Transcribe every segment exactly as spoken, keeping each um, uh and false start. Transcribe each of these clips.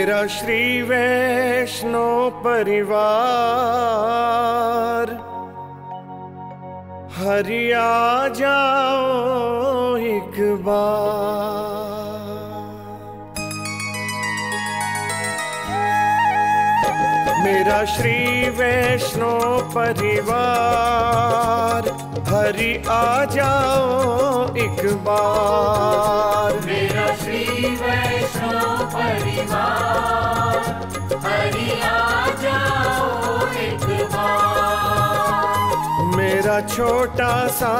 मेरा श्री वैष्णव परिवार, हरि आ जाओ एक बार। मेरा श्री वैष्णव परिवार, हरि आ जाओ एक बार। मेरा श्री वैष्णव परिवार, हरि आ जाओ एक बार। मेरा छोटा सा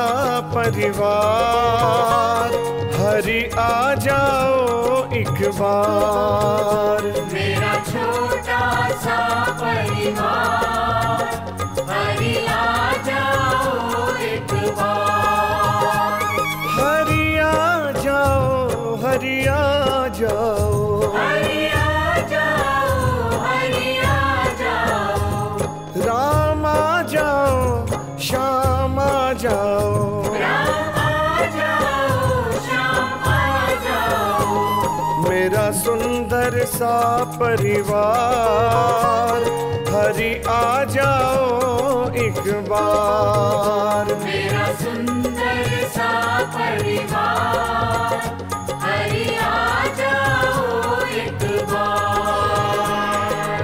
परिवार, हरि आ जाओ एक बार। मेरा छोटा सा परिवार, हरि आ जाओ एक बार। हरि आ जाओ, हरि आ जाओ, हरि आ जाओ, हरि आ जाओ। राम आ जाओ, श्याम आ जाओ, राम आ जाओ, श्याम आ जाओ। मेरा सुंदर सा परिवार, हरि आ जाओ एक बार। मेरा सुंदर सा परिवार, हरि आ जाओ एक बार।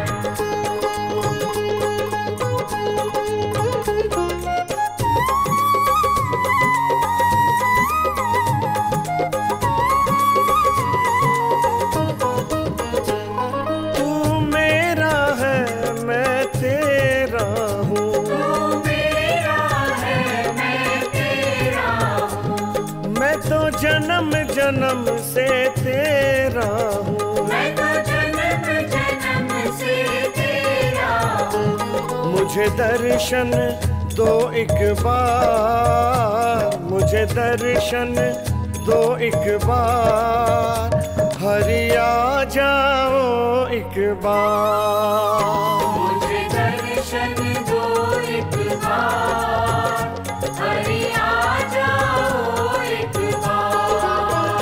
तू मेरा है, मैं तेरा हूँ। तू मेरा है, मैं तेरा हूँ। मैं तो जन्म जन्म से तेरा हूँ। मैं तो जन्म जन्म से तेरा हूँ। मुझे दर्शन दो एक बार, मुझे दर्शन दो एक बार। हरि आ जाओ एक बार। मुझे दर्शन दो एक बार, हरि आ जाओ एक बार।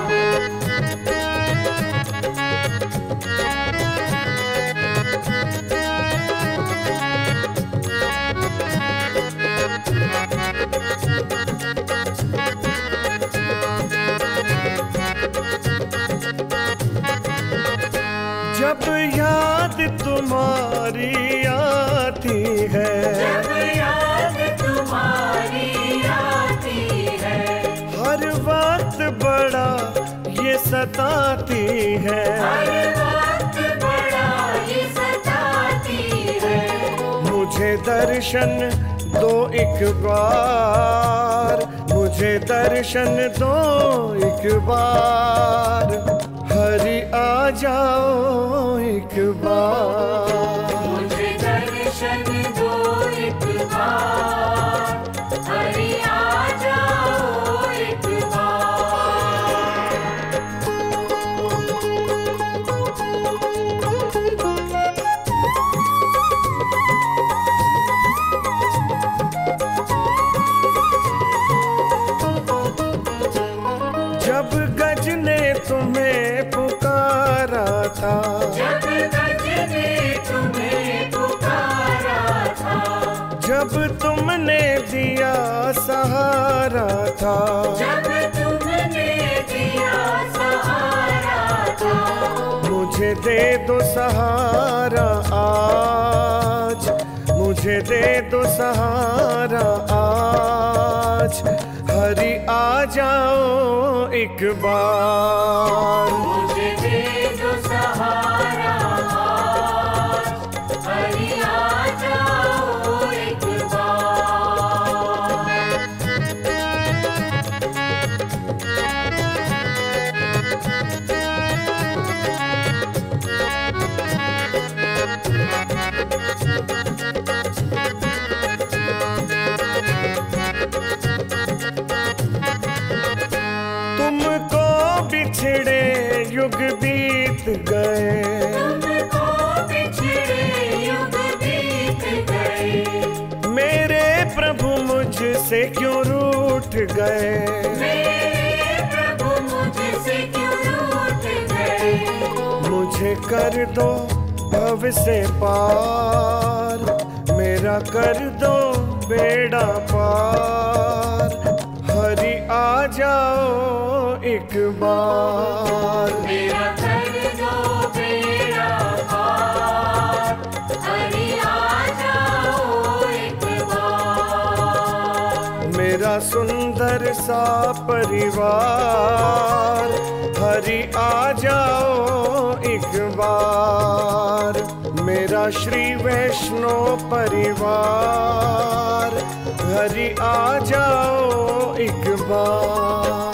जब याद तुम्हारी आती है, जब याद तुम्हारी आती है, हर वक्त बड़ा ये सताती है। हर वक्त बड़ा ये सताती है। मुझे दर्शन दो एक बार, मुझे दर्शन दो एक बार। हरि आ जाओ एक बार। मुझे दर्शन दो एक बार, हरि आ जाओ एक बार। जब गज ने तुम्हें पुकारा था, जब गज ने तुम्हें पुकारा था, जब तुमने दिया सहारा था, जब तुमने दिया सहारा था। मुझे दे दो सहारा आज, मुझे दे दो सहारा आज। हरि आ जाओ एक बार। मुझे दे दो सहारा आज, हरि आ जाओ एक बार। तुमको बिछड़े युग बीत गए, तुमको बिछड़े युग बीत गए। मेरे प्रभु मुझसे क्यों रूठ गए। मेरे प्रभु मुझसे क्यों रूठ गए। मुझे कर दो भव से पार, मेरा कर दो बेड़ा पार। हरि आ जाओ एक बार, मेरा कर दो बेड़ा पार, हरि आ जाओ एक बार। मेरा सुंदर सा परिवार, हरि आ जाओ एक बार। मेरा श्री वैष्णव परिवार, हरि आ जाओ एक बार।